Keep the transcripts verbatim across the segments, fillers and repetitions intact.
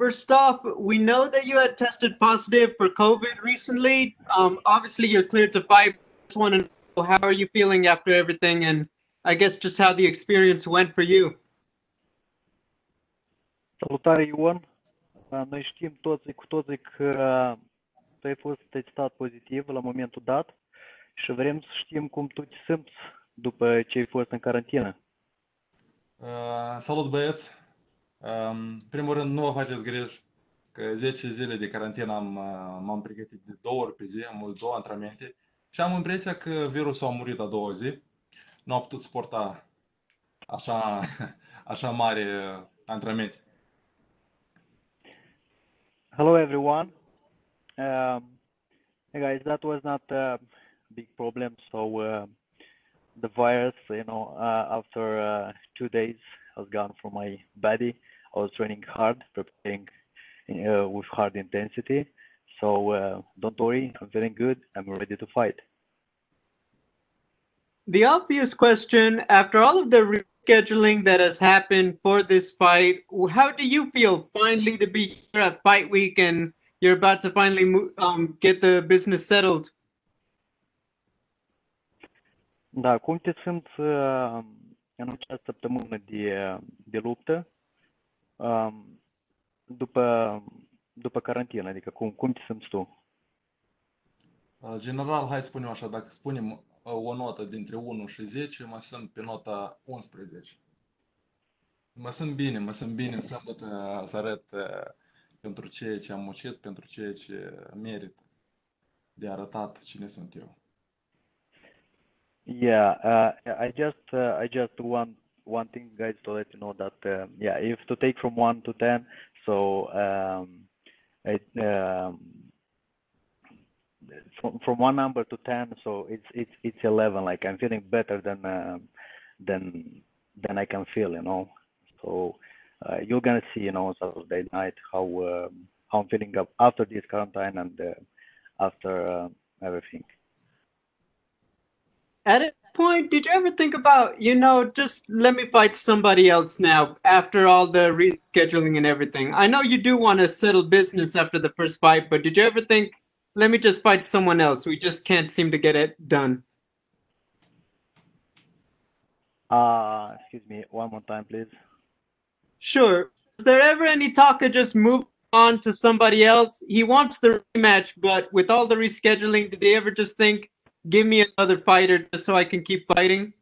first off, we know that you had tested positive for COVID recently. Um, obviously, you're cleared to fight. Just want to know, how are you feeling after everything, and I guess just how the experience went for you. Salutare, Ion! Noi știm toți cu toții că tu ai fost testat pozitiv la momentul dat și vrem să știm cum tu te simți după ce ai fost în carantină. Uh, salut, băieți! În primul rând, nu vă faceți griji că zece zile de carantină am, m-am pregătit de două ori pe zi, am avut două antrenamente și am impresia că virusul a murit a doua zi. Nu a putut suporta așa, așa mare antrenamente. Hello, everyone. Um, hey guys, that was not a big problem. So uh, the virus, you know, uh, after uh, two days has gone from my body. I was training hard, preparing uh, with hard intensity. So uh, don't worry, I'm feeling good. I'm ready to fight. The obvious question, after all of the rescheduling that has happened for this fight, how do you feel finally to be here at Fight Week and you're about to finally move, um, get the business settled? Da, cum te simți uh, în această săptămână de, de luptă um, după, după carantină? Adică cum, cum te simți tu? General, hai să spunem așa, dacă spunem o notă dintre unu și zece, mă simt pe nota unsprezece. Mă simt bine, mă simt bine sâmbătă să arăt pentru ceea ce am muncit, pentru ceea ce merit de arătat cine sunt eu. Yeah, uh, I just uh, I just want one thing, guys, to let you know that uh, yeah, if to take from one to ten, so um, it, um, from from one number to ten, so it's it's it's eleven. Like I'm feeling better than uh, than than I can feel, you know. So uh, you're gonna see, you know, Saturday night how uh, how I'm feeling up after this quarantine and uh, after uh, everything. At a point, did you ever think about, you know, just let me fight somebody else now after all the rescheduling and everything? I know you do want to settle business after the first fight, but did you ever think, let me just fight someone else? We just can't seem to get it done. Uh, excuse me, one more time, please. Sure. Is there ever any talk of just move on to somebody else? He wants the rematch, but with all the rescheduling, did they ever just think, give me another fighter just so I can keep fighting?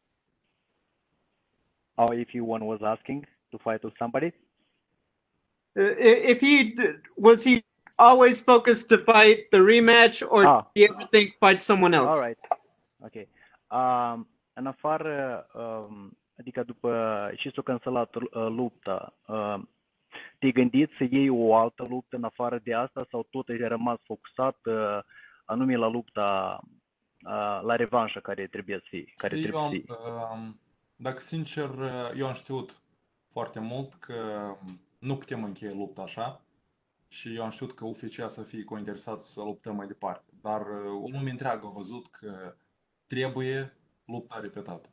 Or if you one was asking to fight with somebody? Uh, if he was he always focused to fight the rematch, or Ah. did he ever think fight someone else? All right. Okay. Um, în afară, um, adică după și s-a cancelat uh, lupta, uh, te-ai gândit să iei o altă luptă în afară de asta sau tot ai rămas focusat uh, anume la lupta, uh, la revanșă care trebuie să fie? Care Știi, trebuie eu să am, fie? um, dacă sincer, eu am știut foarte mult că nu putem încheia lupta așa și eu am știut că U F C să fie cointeresat să luptăm mai departe. Dar o lume întreagă a văzut că trebuie lupta repetată.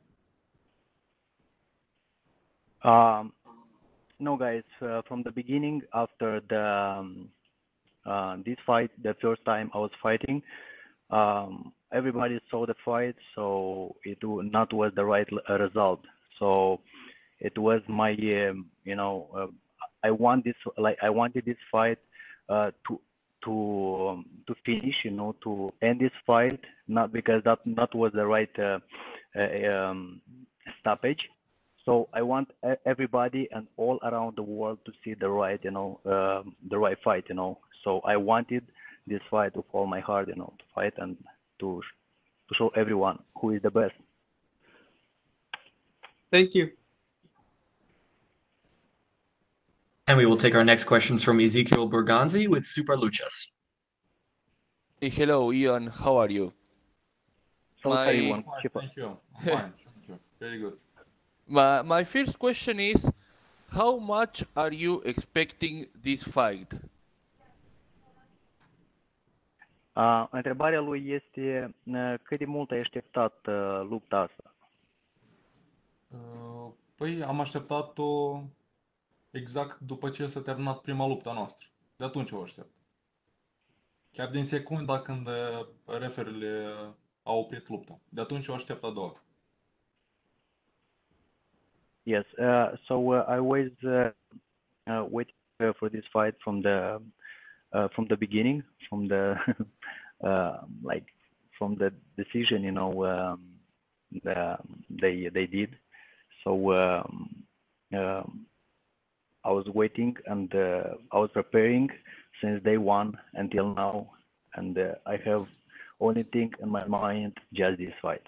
Um, no, guys. Uh, from the beginning, after the um, uh, this fight, the first time I was fighting, um, everybody saw the fight, so it w- not was the right l- result. So it was my, um, you know, uh, I want this, like I wanted this fight uh, to to um, to finish, you know, to end this fight, not because that that was the right uh, uh, um, stoppage. So I want e- everybody and all around the world to see the right, you know, um, the right fight, you know. So I wanted this fight with all my heart, you know, to fight and to sh- to show everyone who is the best. Thank you. And we will take our next questions from Ezekiel Berganzi with Super Luchas. Hey, hello, Ian. How are you? Salutare, My- Ion. Fine, Ce fa- thank you. Fine, thank you. Very good. My, my first question is, how much are you expecting this fight? Uh, întrebarea lui este uh, cât de mult ai așteptat uh, lupta asta? Uh, Păi am așteptat-o exact după ce s-a terminat prima luptă a noastră. De atunci o aștept. Chiar din secunda când uh, referile au oprit lupta. De atunci o aștept a doua. Yes. Uh, so uh, I was uh, uh, waiting uh, for this fight from the uh, from the beginning, from the uh, like from the decision, you know, um, the, they they did. So um, um, I was waiting and uh, I was preparing since day one until now, and uh, I have only thing in my mind just this fight.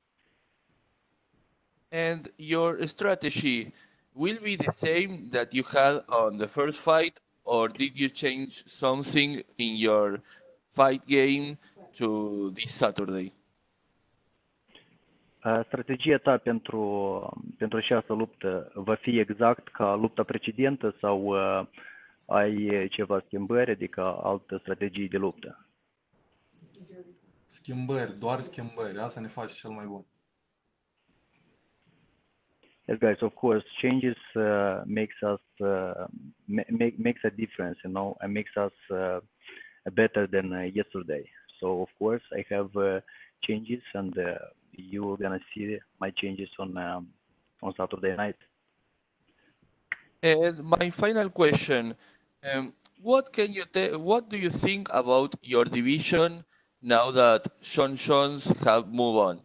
And your strategy will be the same that you had on the first fight, or did you change something in your fight game to this Saturday? Uh, Strategia ta pentru pentru această luptă va fi exact ca lupta precedentă sau uh, ai ceva schimbări, adică altă strategie de luptă? Schimbări, doar schimbări. Asta ne face cel mai bun. Yes, guys, of course, changes uh, makes us uh, make makes a difference, you know, and makes us uh, better than uh, yesterday. So of course, I have uh, changes, and uh, you're gonna see my changes on um, on Saturday night. And my final question, um, what can you tell, what do you think about your division now that Sean Jones have moved on?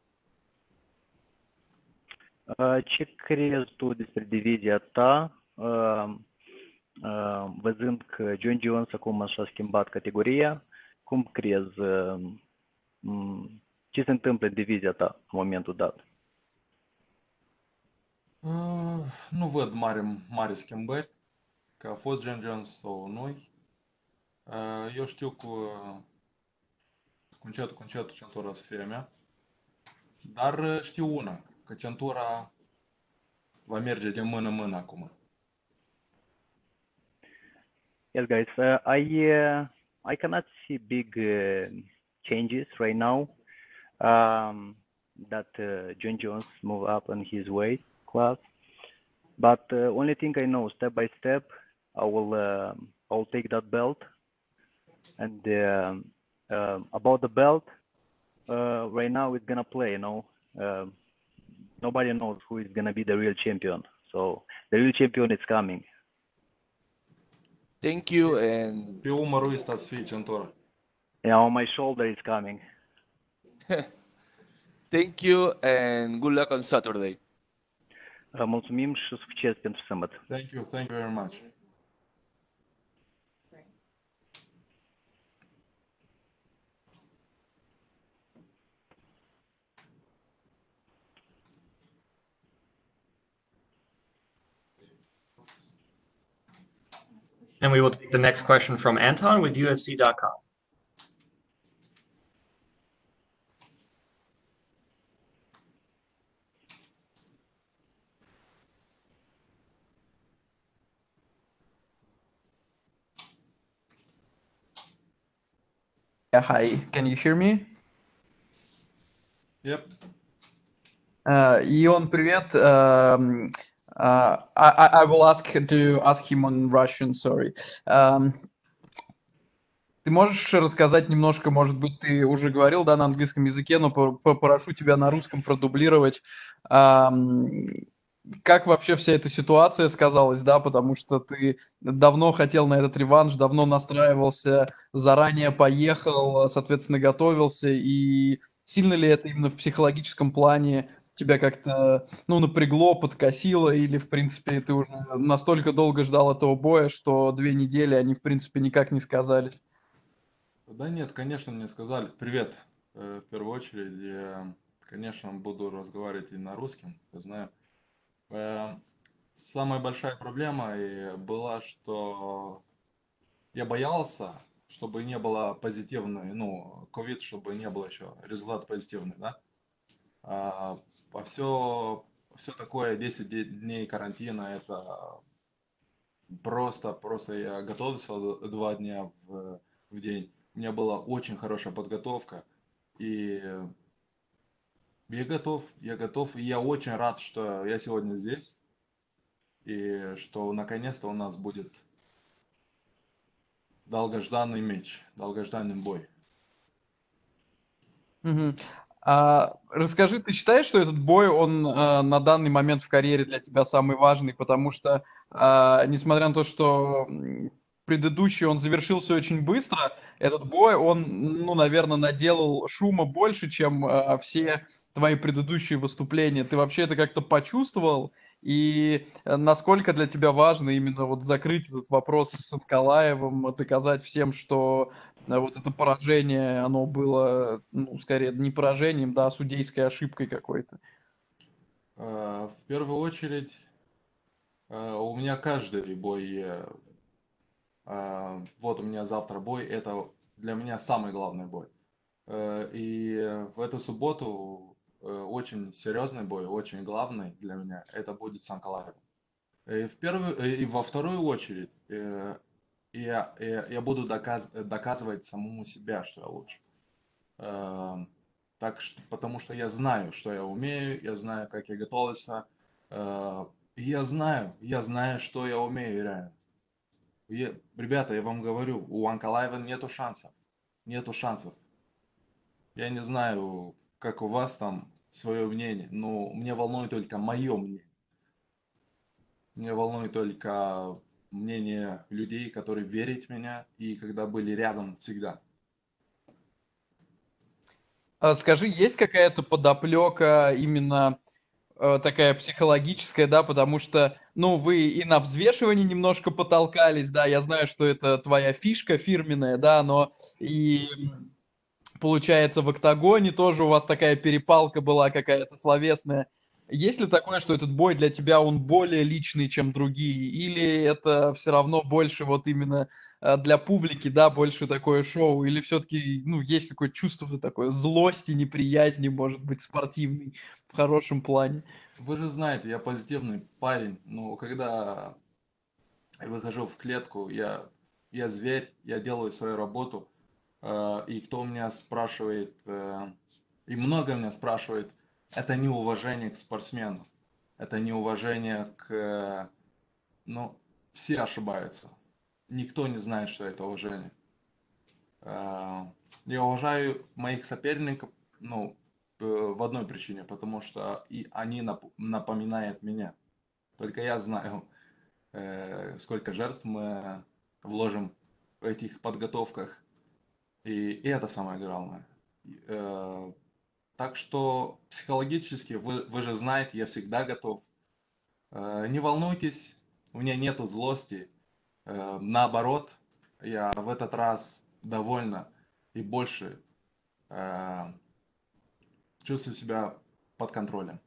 Uh, Ce crezi tu despre divizia ta, uh, uh, văzând că John Jones acum și-a schimbat categoria? Cum crezi, uh, m- ce se întâmplă în divizia ta în momentul dat? Uh, nu văd mare, mare schimbări, că a fost John Jones sau nu. Uh, eu știu cu, cu încetul, cu încetul centura să fie a mea. Dar uh, știu una, că centura va merge de mână-mână acum. Yes, guys, uh, I uh, I cannot see big uh, changes right now. Um, that uh, John Jones move up on his weight class, but uh, only thing I know, step by step, I will uh, I will take that belt. And uh, uh, about the belt, uh, right now it's gonna play. You know, uh, nobody knows who is gonna be the real champion. So the real champion is coming. Thank you, and Pe umărul ăsta să fie centura. Yeah, on my shoulder is coming. thank you, and good luck on Saturday. Uh, mulțumim și succes pentru sâmbătă. Thank you, thank you very much. And we will take the next question from Anton with U F C dot com. Yeah, hi. Can you hear me? Yep. Uh, Ion, привет. Um, uh, I, I will ask to ask him on Russian, sorry. Um, ты можешь рассказать немножко, может быть, ты уже говорил, да, на английском языке, но по- попрошу тебя на русском продублировать. Um, как вообще вся эта ситуация сказалась, да, потому что ты давно хотел на этот реванш, давно настраивался, заранее поехал, соответственно, готовился, и сильно ли это именно в психологическом плане тебя как-то, ну, напрягло, подкосило, или, в принципе, ты уже настолько долго ждал этого боя, что две недели они, в принципе, никак не сказались? Да нет, конечно, мне сказали. Привет, э, в первую очередь. Я, конечно, буду разговаривать и на русском, я знаю. Э, Самая большая проблема и была, что я боялся, чтобы не было позитивной, ну, ковид, чтобы не было еще результат позитивный, да. А, а все, все такое, десять де- дней карантина, это просто, просто я готовился д- два дня в, в день. У меня была очень хорошая подготовка, и я готов, я готов, и я очень рад, что я сегодня здесь. и что наконец-то у нас будет долгожданный матч, долгожданный бой. Мгм. А, расскажи, ты считаешь, что этот бой, он а, на данный момент в карьере для тебя самый важный, потому что, а, несмотря на то, что м, предыдущий он завершился очень быстро, этот бой, он, ну, наверное, наделал шума больше, чем а, все твои предыдущие выступления. Ты вообще это как-то почувствовал? И э, насколько для тебя важно именно вот закрыть этот вопрос с Анкалаевым, доказать всем, что а вот это поражение, оно было, ну, скорее, не поражением, да, а судейской ошибкой какой-то. Э, В первую очередь, э, у меня каждый бой, э, э, вот у меня завтра бой, это для меня самый главный бой. Э, И в эту субботу э, очень серьезный бой, очень главный для меня, это будет с Анкалаевым. И, в первую, э, и во вторую очередь э, я, я, я буду доказ, доказывать самому себя, что я лучше. Э, Так что, потому что я знаю, что я умею, я знаю, как я готовился. э, и я знаю, я знаю, что я умею реально. Я- ребята, я вам говорю, у Анкалаева нету шансов. Нету шансов. Я не знаю, как у вас там свое мнение, но мне волнует только мое мнение. Меня волнует только мнение людей, которые верят в меня и когда были рядом всегда. А скажи, есть какая-то подоплека именно э, такая психологическая, да, потому что, ну, вы и на взвешивании немножко потолкались, да, я знаю, что это твоя фишка фирменная, да, но и м, получается в октагоне тоже у вас такая перепалка была какая-то словесная. Есть ли такое, что этот бой для тебя, он более личный, чем другие? Или это все равно больше вот именно э, для публики, да, больше такое шоу? Или все-таки, ну, есть какое-то чувство такое злости, неприязни, может быть, спортивной в хорошем плане? Вы же знаете, я позитивный парень, но когда я выхожу в клетку, я, я зверь, я делаю свою работу, э, и кто меня спрашивает, э, и много меня спрашивает, это неуважение к спортсмену, это неуважение к, э, ну, все ошибаются, никто не знает, что это уважение. Э, Я уважаю моих соперников, ну, э, в одной причине, потому что и они нап- напоминают меня. Только я знаю, э, сколько жертв мы вложим в этих подготовках, и, и это самое главное. И, э, Так что психологически, вы, вы же знаете, я всегда готов. Э, Не волнуйтесь, у меня нету злости. Э, Наоборот, я в этот раз довольна и больше э, чувствую себя под контролем.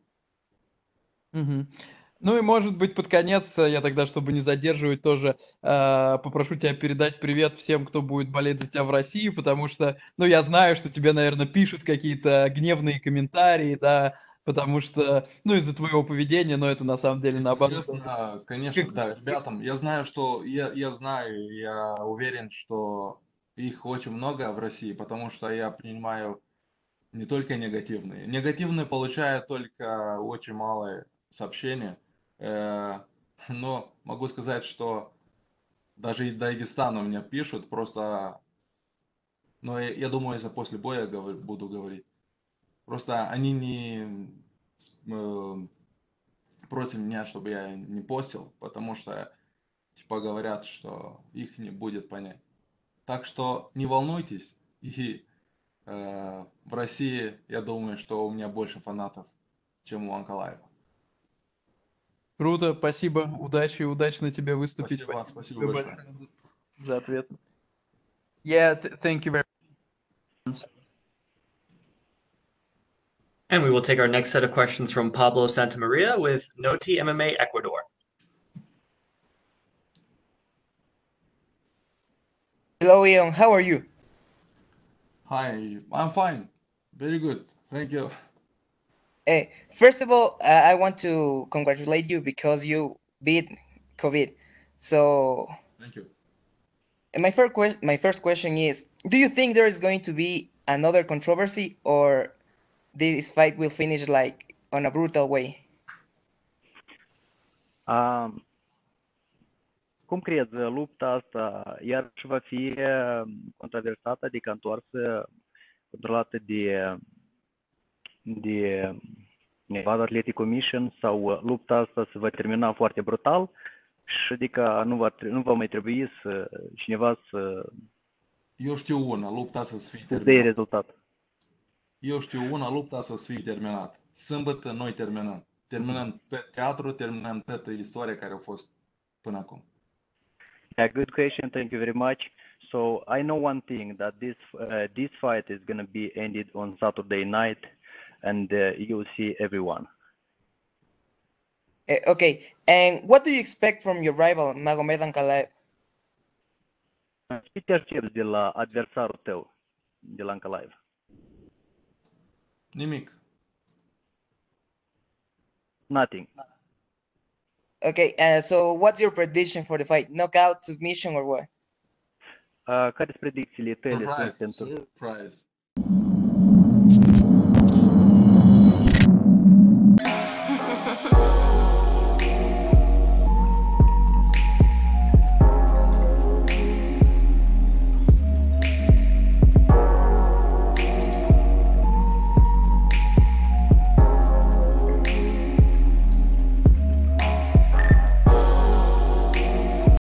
Мгм. Ну и, может быть, под конец, э, я тогда, чтобы не задерживать, тоже э, попрошу тебя передать привет всем, кто будет болеть за тебя в России, потому что, ну, я знаю, что тебе, наверное, пишут какие-то гневные комментарии, да, потому что, ну, из-за твоего поведения, но это на самом деле Если наоборот. честно, конечно, Как- да, ребятам, я знаю, что, я, я знаю, я уверен, что их очень много в России, потому что я принимаю не только негативные. Негативные получаю только очень малые сообщения, Э, но могу сказать, что даже и Дагестана меня пишут, просто, но я, я думаю, если после боя говор- буду говорить. Просто они не э, просят меня, чтобы я не постил, потому что типа говорят, что их не будет понять. Так что не волнуйтесь, и э, в России я думаю, что у меня больше фанатов, чем у Анкалаева. Круто, спасибо, удачи, удачно тебе выступить. Спасибо, Спасибо спасибо тебе большое. большое за за ответ. Yeah, th- thank you very much. And we will take our next set of questions from Pablo Santamaria with Noti M M A Ecuador. Hello, Ian. How are you? Hi, I'm fine. Very good. Thank you. Eh, first of all, uh, I want to congratulate you because you beat COVID. So, Thank you. and my first question, my first question is: do you think there is going to be another controversy, or this fight will finish like on a brutal way? Um, cum crezi, lupta asta iarăși va fi controversată, adică întoarsă, controlată de, de Nevada Athletic Commission, sau lupta asta se va termina foarte brutal și adică nu va, nu va mai trebui să cineva să Eu știu una, lupta să fie să dea terminată. rezultat. Eu știu una, lupta să fie terminată. Sâmbătă noi terminăm. Terminăm pe teatru, terminăm toată istoria care a fost până acum. Yeah, good question. Thank you very much. So I know one thing, that this uh, this fight is going to be ended on Saturday night, and uh, you'll see everyone. Uh, okay, and what do you expect from your rival, Magomed Ankalaev? Ce te aștepți de la adversarul tău, de la Ankalaev? Nimic. Nothing. Okay, uh, so what's your prediction for the fight? Knockout, submission, or what? Uh, care sunt predicțiile tale sunt Surprise. pentru Surprise.